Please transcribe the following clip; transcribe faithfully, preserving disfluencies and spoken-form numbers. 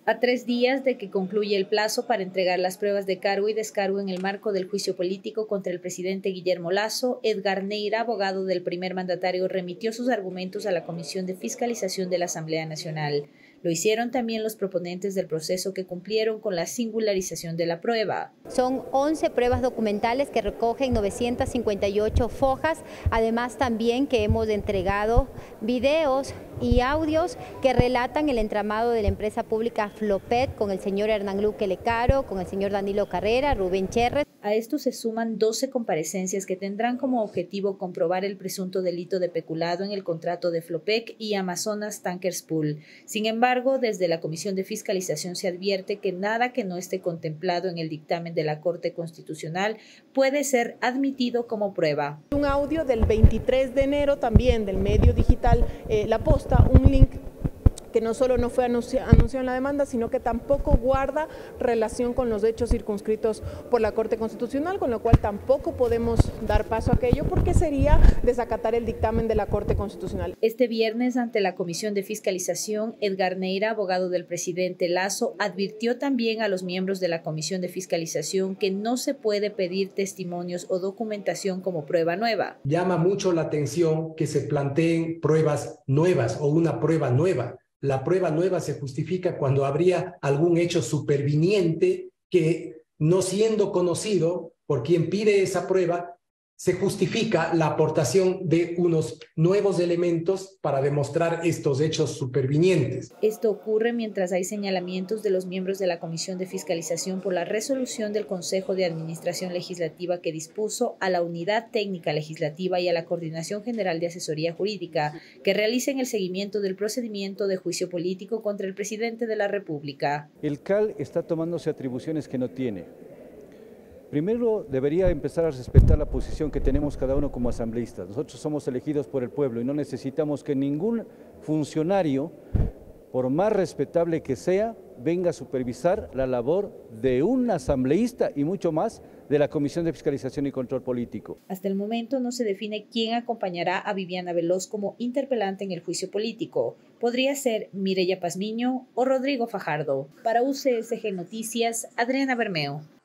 A tres días de que concluye el plazo para entregar las pruebas de cargo y descargo en el marco del juicio político contra el presidente Guillermo Lasso, Edgar Neira, abogado del primer mandatario, remitió sus argumentos a la Comisión de Fiscalización de la Asamblea Nacional. Lo hicieron también los proponentes del proceso que cumplieron con la singularización de la prueba. Son once pruebas documentales que recogen novecientas cincuenta y ocho fojas, además también que hemos entregado videos y audios que relatan el entramado de la empresa pública Flopet con el señor Hernán Luque Lecaro, con el señor Danilo Carrera, Rubén Cherres. A esto se suman doce comparecencias que tendrán como objetivo comprobar el presunto delito de peculado en el contrato de Flopec y Amazonas Tankers Pool. Sin embargo, desde la Comisión de Fiscalización se advierte que nada que no esté contemplado en el dictamen de la Corte Constitucional puede ser admitido como prueba. Un audio del veintitrés de enero también del medio digital eh, La Posta, un link que no solo no fue anunciado en la demanda, sino que tampoco guarda relación con los hechos circunscritos por la Corte Constitucional, con lo cual tampoco podemos dar paso a aquello porque sería desacatar el dictamen de la Corte Constitucional. Este viernes, ante la Comisión de Fiscalización, Edgar Neira, abogado del presidente Lasso, advirtió también a los miembros de la Comisión de Fiscalización que no se puede pedir testimonios o documentación como prueba nueva. Llama mucho la atención que se planteen pruebas nuevas o una prueba nueva. La prueba nueva se justifica cuando habría algún hecho superviniente que, no siendo conocido por quien pide esa prueba, se justifica la aportación de unos nuevos elementos para demostrar estos hechos supervinientes. Esto ocurre mientras hay señalamientos de los miembros de la Comisión de Fiscalización por la resolución del Consejo de Administración Legislativa que dispuso a la Unidad Técnica Legislativa y a la Coordinación General de Asesoría Jurídica que realicen el seguimiento del procedimiento de juicio político contra el presidente de la República. El C A L está tomándose atribuciones que no tiene. Primero, debería empezar a respetar la posición que tenemos cada uno como asambleístas. Nosotros somos elegidos por el pueblo y no necesitamos que ningún funcionario, por más respetable que sea, venga a supervisar la labor de un asambleísta y mucho más de la Comisión de Fiscalización y Control Político. Hasta el momento no se define quién acompañará a Viviana Veloz como interpelante en el juicio político. Podría ser Mireya Pazmiño o Rodrigo Fajardo. Para U C S G Noticias, Adriana Bermeo.